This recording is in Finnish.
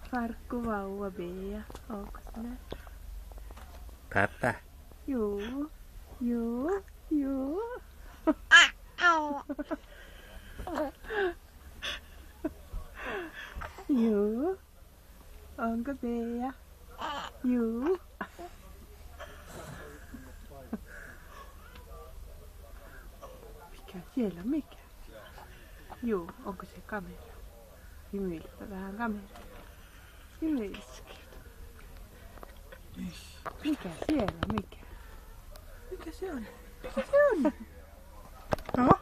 Farkku vauva Bea, onko sinä? Pappa. Juu, juu, juu. Juu. Onko Bea? Juu. Mikä siellä, mikä? Juu, onko se kamera? Hymyilepä vähän kameraan. Hymyiskele. Mikä siellä, mikä? Mikä se on? Mikä se on? No?